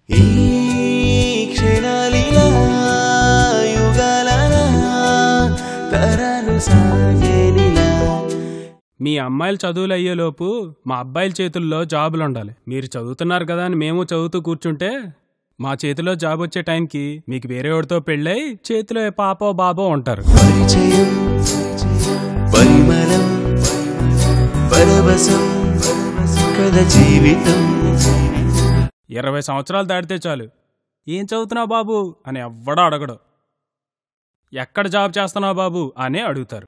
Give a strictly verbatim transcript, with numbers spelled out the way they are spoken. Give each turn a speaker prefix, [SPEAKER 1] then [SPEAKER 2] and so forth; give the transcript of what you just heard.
[SPEAKER 1] మీ అమ్మాయిలు చదువులు అయ్యేలోపు మా అబ్బాయిల చేతుల్లో జాబులు ఉండాలి. మీరు చదువుతున్నారు కదా అని మేము చదువుతూ కూర్చుంటే మా చేతిలో జాబ్ వచ్చే టైంకి మీకు వేరే వాడితో పెళ్ళై చేతిలో పాపో బాబో ఉంటారు. ఇరవై సంవత్సరాలు దాటితే చాలు ఏం చదువుతున్నావు బాబు అని ఎవ్వడో అడగడు. ఎక్కడ జాబ్ చేస్తున్నావు బాబు అనే అడుగుతారు.